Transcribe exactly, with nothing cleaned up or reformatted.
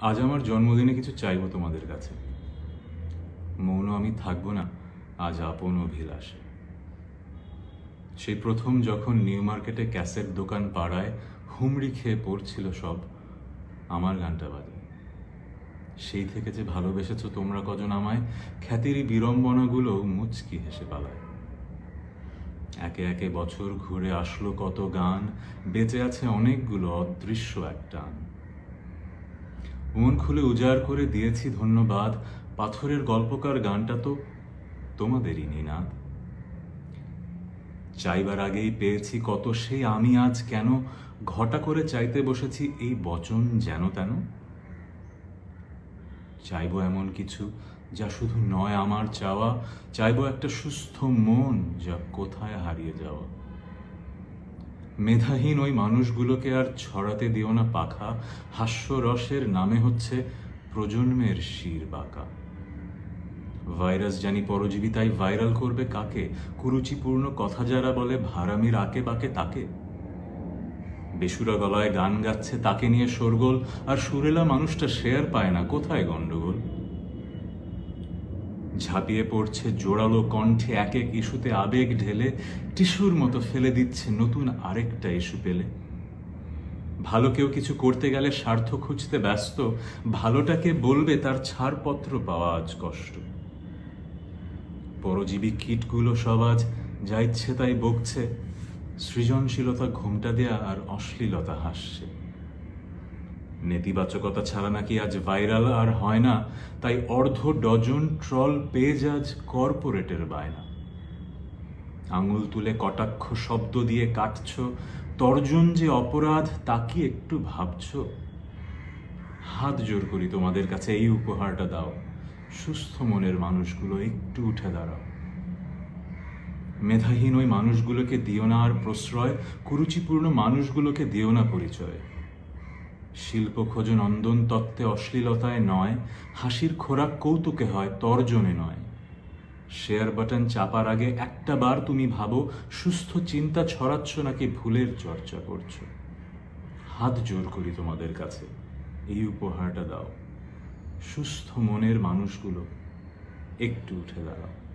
আজ আমার জন্মদিনে কিছু চাইবো তোমাদের কাছে। মৌন আমি থাকবো না আজ আপন অভিলাষে। সেই প্রথম যখন নিউ মার্কেটে ক্যাসেট দোকান পাড়ায় হুমড়ি খেয়ে পড়ছিল সব, আমার গানটা বাজে। সেই থেকে যে ভালোবেসেছো তোমরা কজন আমায়, খ্যাতিরই বিড়ম্বনাগুলো মুচকি হেসে পালায়। একে একে বছর ঘুরে আসলো কত গান, বেঁচে আছে অনেকগুলো অদৃশ্য এক টান। মন খুলে উজাড় করে দিয়েছি ধন্যবাদ, পাথরের গল্পকার গানটা তো তোমাদেরই নিনাদ। চাইবার আগেই পেয়েছি কত সেই আমি আজ কেন, ঘটা করে চাইতে বসেছি এই বচন যেন তেন। চাইবো এমন কিছু যা শুধু নয় আমার চাওয়া, চাইবো একটা সুস্থ মন যা কোথায় হারিয়ে যাওয়া। মেধাহীন ওই মানুষগুলোকে আর ছড়াতে দিও না পাখা, হাস্যরসের নামে হচ্ছে প্রজন্মের শির বাঁকা। ভাইরাস জানি পরজীবী, তাই ভাইরাল করবে কাকে? কুরুচিপূর্ণ কথা যারা বলে ভাড়ামির আকে বাকে তাকে। বেসুরা গলায় গান গাচ্ছে তাকে নিয়ে শোরগোল, আর সুরেলা মানুষটা শেয়ার পায় না, কোথায় গন্ডগোল? ঝাঁপিয়ে পড়ছে জোরালো কণ্ঠে এক এক ইস্যুতে আবেগ ঢেলে, টিস্যুর মতো ফেলে দিচ্ছে নতুন আরেকটা ইস্যু পেলে। ভালো কেউ কিছু করতে গেলে স্বার্থ খুঁজতে ব্যস্ত, ভালোটাকে বলবে তার ছাড়পত্র পাওয়া আজ কষ্ট। পরজীবী কীটগুলো সব আজ যা ইচ্ছে তাই বকছে, সৃজনশীলতা ঘোমটা দেয়া আর অশ্লীলতা হাসছে। নেতিবাচকতা ছাড়া নাকি আজ ভাইরাল আর হয় না, তাই অর্ধ ডজন ট্রল পেজ আজ কর্পোরেটের বায়না। আঙুল তুলে কটাক্ষ শব্দ দিয়ে কাটছ, তর্জন যে অপরাধ তা কি একটু ভাবছ? হাত জোর করি তোমাদের কাছে এই উপহারটা দাও, সুস্থ মনের মানুষগুলো একটু উঠে দাঁড়াও। মেধাহীন ওই মানুষগুলোকে দিও না আর প্রশ্রয়, কুরুচিপূর্ণ মানুষগুলোকে দিও না পরিচয়। শিল্প খোঁজো নন্দন তত্ত্বে অশ্লীলতায় নয়, হাসির খোরাক কৌতুকে হয় তর্জনে নয়। শেয়ার বাটন চাপার আগে একটা বার তুমি ভাবো, সুস্থ চিন্তা ছড়াচ্ছ নাকি ভুলের চর্চা করছো। হাত জোর করি তোমাদের কাছে এই উপহারটা দাও, সুস্থ মনের মানুষগুলো একটু উঠে দাঁড়াও।